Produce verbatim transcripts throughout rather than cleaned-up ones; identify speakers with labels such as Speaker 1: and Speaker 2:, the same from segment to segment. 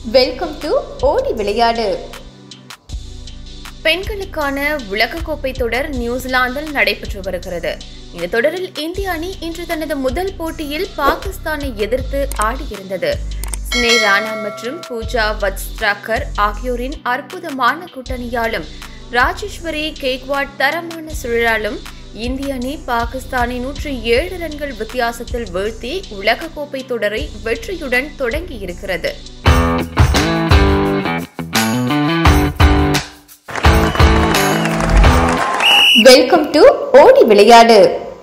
Speaker 1: Welcome to ஓடி விளையாடு. பெண்களுக்கான உலகக்கோப்பை தொடர் நியூசிலாந்தில் நடைபெற்று வருகிறது. இந்த தொடரில் இந்திய அணி இன்று தனது முதல் போட்டியில் பாகிஸ்தானை எதிர்த்து ஆடியிருந்தது. ஸ்னே ராணா மற்றும் பூஜா வஸ்த்ராகர் ஆகியோரின் அற்புதமான கூட்டணியாலும் ராஜேஸ்வரி கேக்வாட் தரமான சுழலாலும் இந்திய அணி பாகிஸ்தானை நூற்றி ஏழு ரன்கள் வித்தியாசத்தில் வீழ்த்தி உலகக்கோப்பை தொடரை வெற்றியுடன் தொடங்கியிருக்கிறது. வெல்கம் டு ஓடி விளையாடு.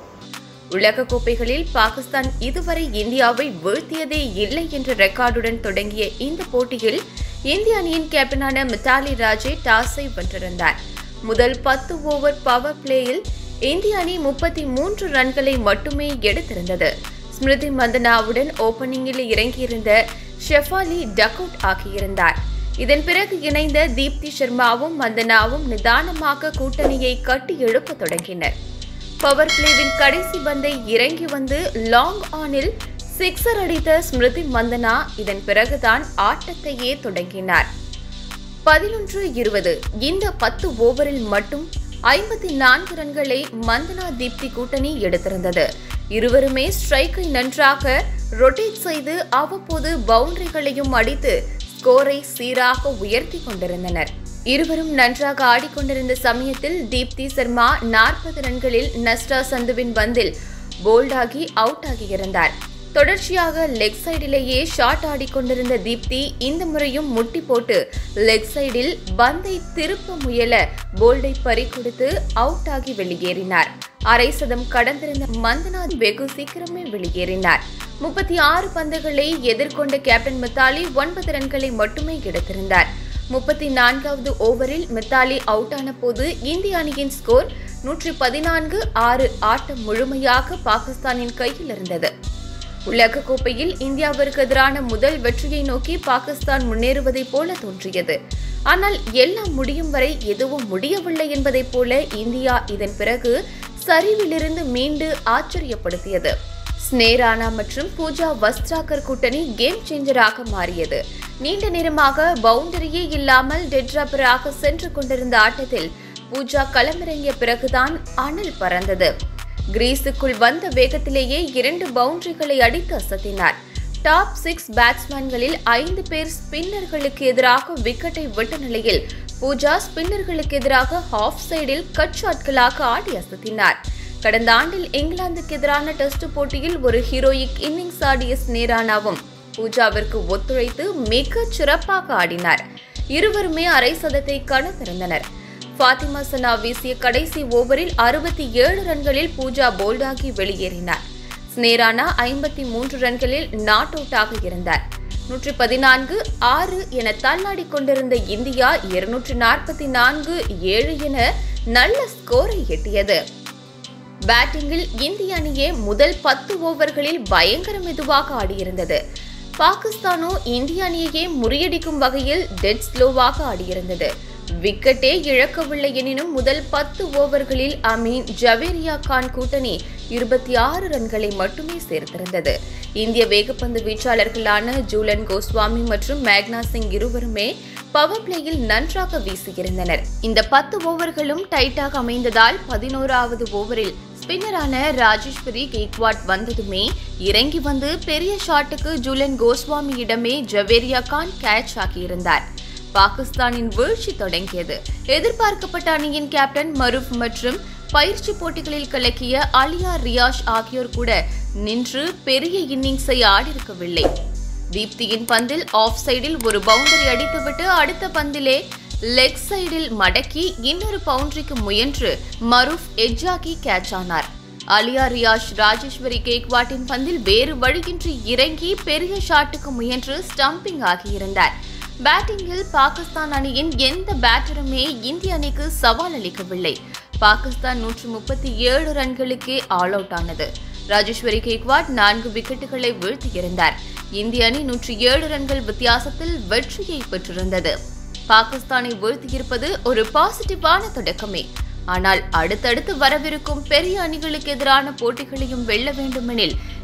Speaker 1: உலகக்கோப்பைகளில் பாகிஸ்தான் இதுவரை இந்தியாவை வீழ்த்தியதே இல்லை என்ற ரெக்கார்டுடன் தொடங்கிய இந்த போட்டியில் இந்திய அணியின் கேப்டனான மித்தாலி ராஜே டாஸை வென்றிருந்தார். முதல் பத்து ஓவர் பவர் பிளேயில் இந்திய அணி முப்பத்தி மூன்று ரன்களை மட்டுமே எடுத்திருந்தது. ஸ்மிருதி மந்தனாவுடன் ஓபனிங்கில் இறங்கியிருந்த ஷெஃபாலி டக் அவுட் ஆகியிருந்தார். இதன் பிறகு இணைந்த தீப்தி சர்மாவும் மந்தனாவும் நிதானமாக கூட்டணியை கட்டி எழுப்ப தொடங்கினர். பவர் பிளேவின் கடைசி பந்தை இறங்கி வந்து லாங் ஆனில் சிக்ஸர் அடித்த ஸ்மிருதி மந்தனா இதன் பிறகுதான் ஆட்டத்தையே தொடங்கினார். பதினொன்று இருபது இந்த பத்து ஓவரில் மட்டும் ஐம்பத்தி நான்கு ரன்களை மந்தனா தீப்தி கூட்டணி எடுத்திருந்தது. இருவருமே ஸ்ட்ரைக்கை நன்றாக ரொட்டேட் செய்து அவ்வப்போது பவுண்டரிகளையும் அடித்து ஸ்கோரை சீராக உயர்த்தி கொண்டிருந்தனர். இருவரும் நன்றாக ஆடிக்கொண்டிருந்த சமயத்தில் தீப்தி சர்மா நாற்பது ரன்களில் நஸ்ரா சந்துவின் பந்தில் போல்டாகி அவுட் ஆகியிருந்தார். தொடர்ச்சியாக லெக் சைடிலேயே ஷாட் ஆடிக்கொண்டிருந்த தீப்தி இந்த முறையும் முட்டி போட்டு லெக் சைடில் பந்தை திருப்ப முயல போல்டை பறிகொடுத்து அவுட் ஆகி வெளியேறினார். அரை சதம் கடந்திருந்த மந்தனா வெகு சீக்கிரமே வெளியேறினார். முப்பத்தி ஆறு பந்துகளை எதிர்கொண்ட கேப்டன் மித்தாலி ஒன்பது ரன்களை மட்டுமே எடுத்திருந்தார். முப்பத்தி நான்காவது ஓவரில் மித்தாலி அவுட் ஆன போது இந்திய அணியின் ஸ்கோர் நூற்றி பதினான்கு ஆறு. ஆட்டம் முழுமையாக பாகிஸ்தானின் கையில் இருந்தது. உலகக்கோப்பையில் இந்தியாவிற்கு எதிரான முதல் வெற்றியை நோக்கி பாகிஸ்தான் முன்னேறுவதைப் போல தோன்றியது. ஆனால் எல்லாம் முடியும் வரை எதுவும் முடியவில்லை என்பதைப் போல இந்தியா இதன் பிறகு சரிவிலிருந்து மீண்டு ஆச்சரியப்படுத்தியது. ஸ்னே ராணா மற்றும் பூஜா வஸ்த்ராகர் கூட்டணி கேம் சேஞ்சராக மாறியது. நீண்ட நேரமாக பவுண்டரியே இல்லாமல் டெட் ரப்பராக சென்று கொண்டிருந்த ஆட்டத்தில் பூஜா களமிறங்கிய பிறகுதான் அனல் பறந்தது. கிரீஸுக்குள் வந்த வேகத்திலேயே இரண்டு பவுண்டரிகளை அடித்து அசத்தினார். டாப் சிக்ஸ் பேட்ஸ்மேன்களில் ஐந்து பேர் ஸ்பின்னர்களுக்கு எதிராக விக்கெட்டை விட்ட நிலையில் பூஜா ஸ்பின்னர்களுக்கு எதிராக ஹாஃப் சைடில் கட் ஷாட்களாக ஆடி அசத்தினார். கடந்த ஆண்டில் இங்கிலாந்துக்கு எதிரான டெஸ்ட் போட்டியில் ஒரு ஹீரோயிக் இன்னிங்ஸ் ஆடிய ஸ்னே ராணாவும் பூஜாவிற்கு ஒத்துழைத்து மிக சிறப்பாக ஆடினார். இருவருமே அரை சதத்தை கடந்திருந்தனர். ஃபாத்திமா சனா வீசிய கடைசி ஓவரில் அறுபத்தி ஏழு ரன்களில் பூஜா போல்டாகி வெளியேறினார். ஸ்னே ராணா ஐம்பத்தி மூன்று ரன்களில் நாட் அவுட் ஆக இருந்தார். நூற்றி பதினான்கு ஆறு என தள்ளாடி கொண்டிருந்த இந்தியா இருநூற்று நாற்பத்தி நான்கு ஏழு என நல்ல ஸ்கோரை எட்டியது. பேட்டிங்கில் இந்திய அணியே முதல் பத்து ஓவர்களில் பயங்கர மெதுவாக ஆடியிருந்தது. பாகிஸ்தானோ இந்திய அணியையே முறியடிக்கும் வகையில் டெட் ஸ்லோவாக ஆடியிருந்தது. விக்கெட்டே இழக்கவில்லை எனினும் முதல் பத்து ஓவர்களில் அமீன் ஜவேரியா கான் கூட்டணி இருபத்தி ஆறு ரன்களை மட்டுமே சேர்த்திருந்தது. இந்திய வேகப்பந்து வீச்சாளர்களான ஜூலன் கோஸ்வாமி மற்றும் மேக்னா சிங் இருவருமே பவர் பிளேயில் நன்றாக வீசியிருந்தனர். இந்த பத்து ஓவர்களும் டைட்டாக அமைந்ததால் பதினோராவது ஓவரில் ஸ்பின்னரான ராஜேஸ்வரி கேக்வாட் வந்ததுமே இறங்கி வந்து பெரிய ஷாட்டுக்கு ஜூலன் கோஸ்வாமியிடமே ஜவேரியா கான் கேட்ச் ஆகியிருந்தார். பாகிஸ்தானின் வீழ்ச்சி தொடங்கியது. எதிர்பார்க்கப்பட்ட அணியின் கேப்டன் மரூப் மற்றும் பயிற்சி போட்டிகளில் கலக்கிய அலியா ரியாஷ் ஆகியோர் கூட நின்று பெரிய இன்னிங்ஸை ஆடிருக்கவில்லை. தீப்தியின் பந்தில் ஆஃப் சைடில் ஒரு பவுண்டரி அடித்துவிட்டு அடுத்த பந்திலே லெக் சைடில் மடக்கி இன்னொரு பவுண்டரிக்கு முயன்று மரூப் எட்ஜாகி கேட்ச் ஆனார். அலியா ரியாஷ் ராஜேஸ்வரி கேக்வாட்டின் பந்தில் வேறு வழியின்றி இறங்கி பெரிய ஷாட்டுக்கு முயன்று ஸ்டம்பிங் ஆகியிருந்தார். பேட்டிங்கில் பாகிஸ்தான் அணியின் எந்த பேட்டருமே இந்திய அணிக்கு சவால் அளிக்கவில்லை. பாகிஸ்தான் நூற்று முப்பத்தி ஏழு ரன்களுக்கே ஆல் அவுட் ஆனது. ராஜேஸ்வரி கேக்வாட் நான்கு விக்கெட்டுகளை வீழ்த்தியிருந்தார். இந்திய அணி நூற்றி ஏழு ரன்கள் வித்தியாசத்தில் வெற்றியை பெற்றிருந்தது. பாகிஸ்தானை வீழ்த்தியிருப்பது ஒரு பாசிட்டிவான தொடக்கமே. ஆனால் அடுத்தடுத்து வரவிருக்கும் பெரிய அணிகளுக்கு எதிரான போட்டிகளையும் வெல்ல வேண்டுமெனில்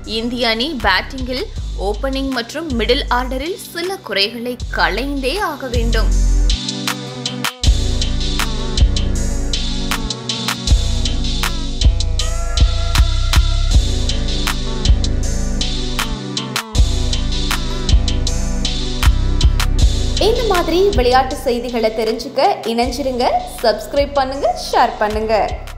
Speaker 1: இந்திய அணி பேட்டிங்கில் ஓபனிங் மற்றும் மிடில் ஆர்டரில் சில குறைகளை களைந்தே ஆக வேண்டும். இந்த மாதிரி விளையாட்டு செய்திகளை தெரிஞ்சுக்க இணைஞ்சிருங்க, சப்ஸ்கிரைப் பண்ணுங்க, ஷேர் பண்ணுங்க.